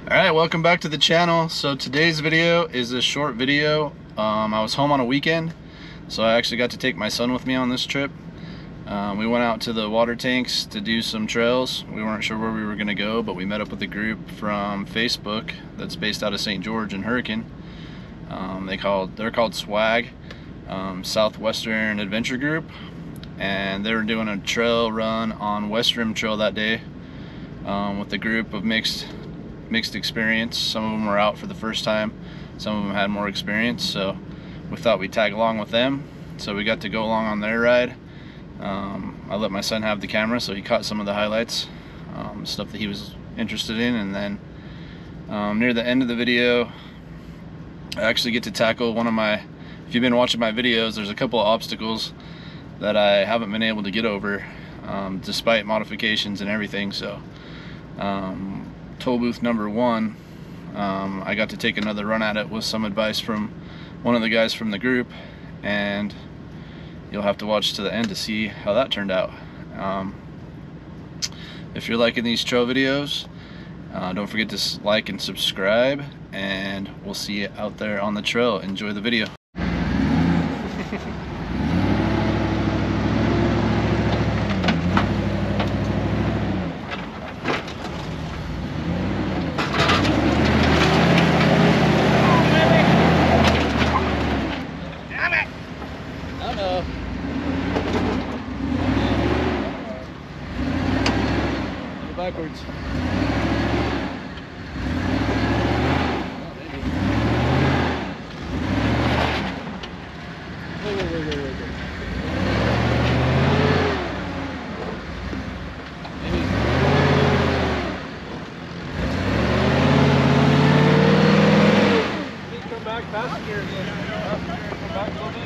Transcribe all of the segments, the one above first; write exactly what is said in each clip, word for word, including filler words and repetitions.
Alright, welcome back to the channel. So today's video is a short video. Um, I was home on a weekend, so I actually got to take my son with me on this trip. Um, we went out to the water tanks to do some trails. We weren't sure where we were going to go, but we met up with a group from Facebook that's based out of Saint George and Hurricane. Um, they called, they're called SWAG, um, Southwestern Adventure Group, and they were doing a trail run on West Rim Trail that day um, with a group of mixed mixed experience. Some of them were out for the first time, some of them had more experience, so we thought we'd tag along with them. So we got to go along on their ride. um, I let my son have the camera, so he caught some of the highlights, um, stuff that he was interested in. And then um, near the end of the video, I actually get to tackle one of my, if you've been watching my videos, there's a couple of obstacles that I haven't been able to get over um, despite modifications and everything. So um, toll booth number one, um, I got to take another run at it with some advice from one of the guys from the group, and you'll have to watch to the end to see how that turned out. Um, if you're liking these trail videos, uh, don't forget to like and subscribe, and we'll see you out there on the trail. Enjoy the video. Backwards. Wait, wait, wait, wait, wait, wait. Maybe. Please come back past here again. Come back a little bit.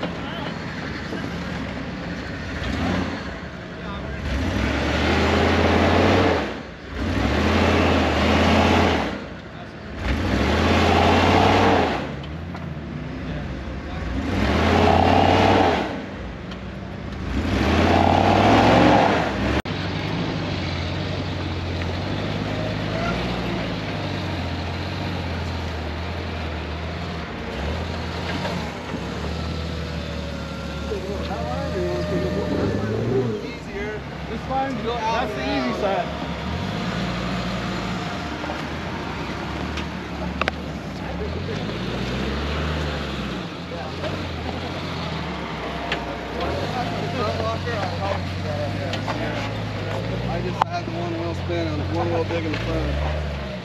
That's the easy side. I just had the one wheel spin and one wheel big in the front.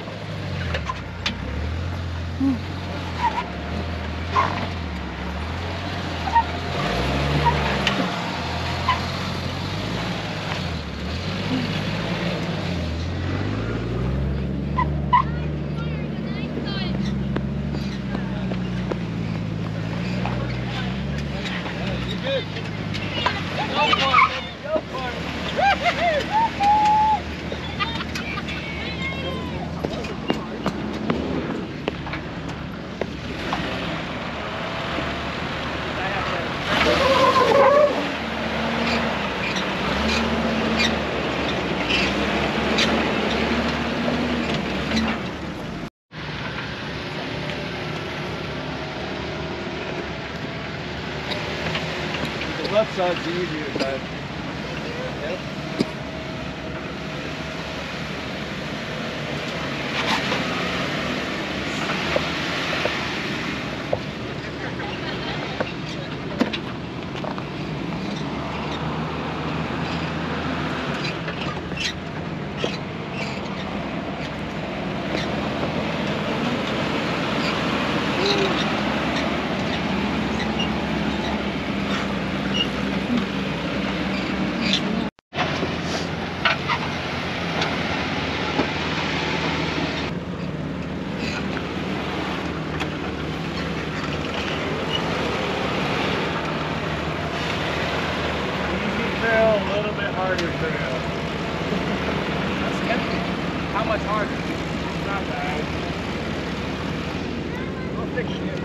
The left side's the easier side. Yep. A little bit harder trail. That's heavy. How much harder? It's not bad. I'll fix it.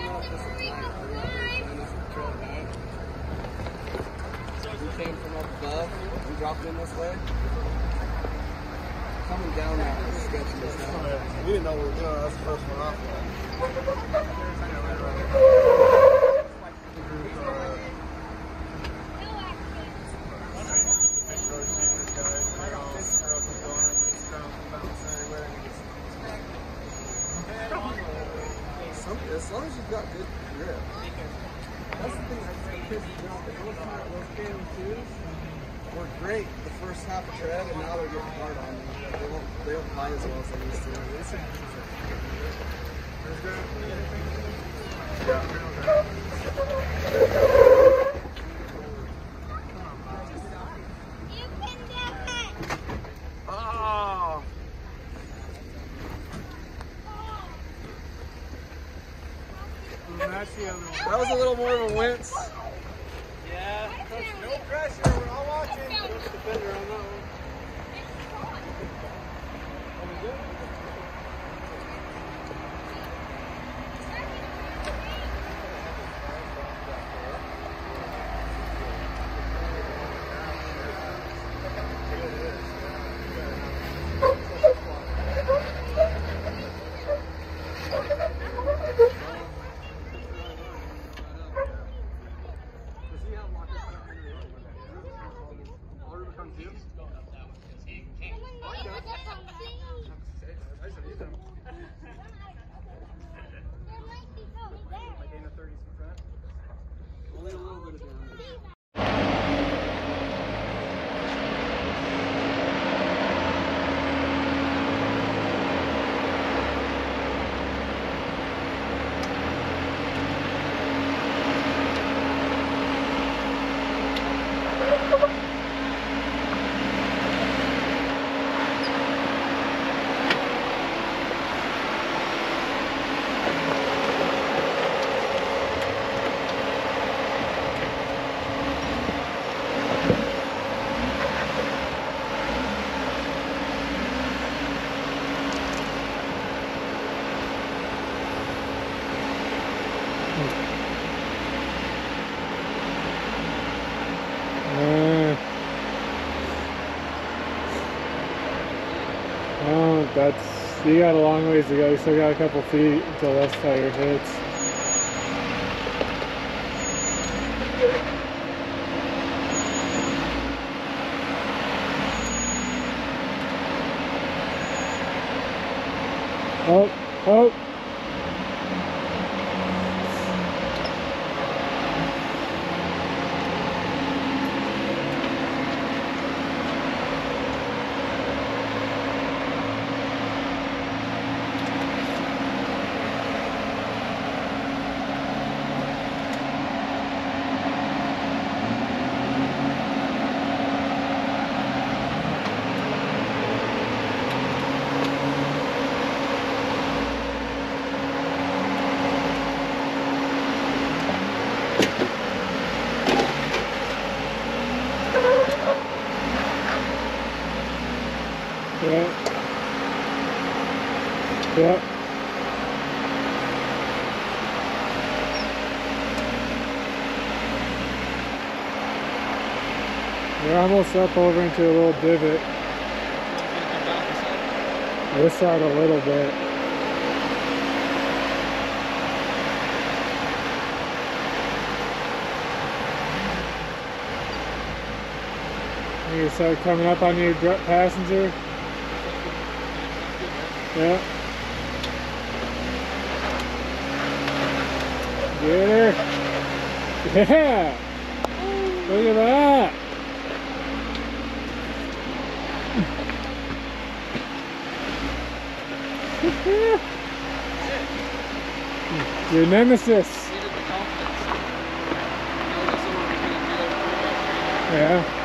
We came from up above. We dropped in this way. Coming down now is sketchy as hell. We didn't know what we were doing. That's the first one off. Some, as long as you've got good grip. That's the thing that pisses me off. Those K M twos were great the first half of tread, and now they're getting hard on me. They won't, they don't fly as well as they used to. They used to oh. That's the other one. That was a little more of a wince. Yeah. No pressure. We're all watching. Put the defender on that one. Only a little bit of damage. Uh, oh, that's, you got a long ways to go. You still got a couple feet until left tire hits. Oh, oh. Yeah. Yeah. We're almost up over into a little divot. This side a little bit. You start coming up on your passenger. Yeah. Get her. Yeah. Look at that. Your nemesis. Yeah.